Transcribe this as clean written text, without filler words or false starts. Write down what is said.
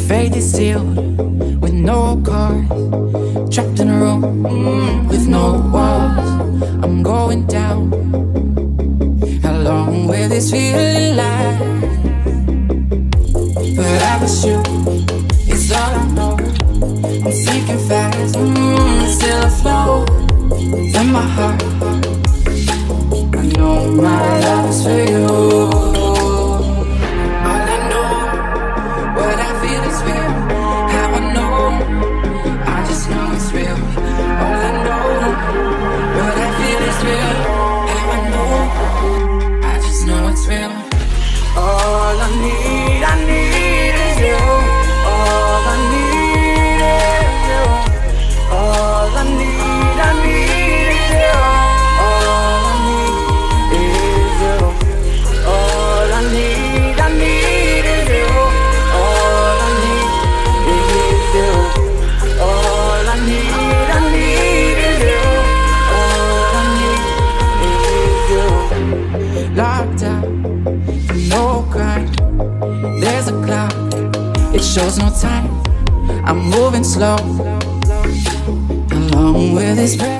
Fate is sealed with no cars, trapped in a room with no walls. I'm going down. How long will this feeling last? But I was you, it's all I know. I'm sinking fast, still afloat in my heart. I know my love is for you. Locked out, no crime. There's a cloud, it shows no time. I'm moving slow. How long will this breath?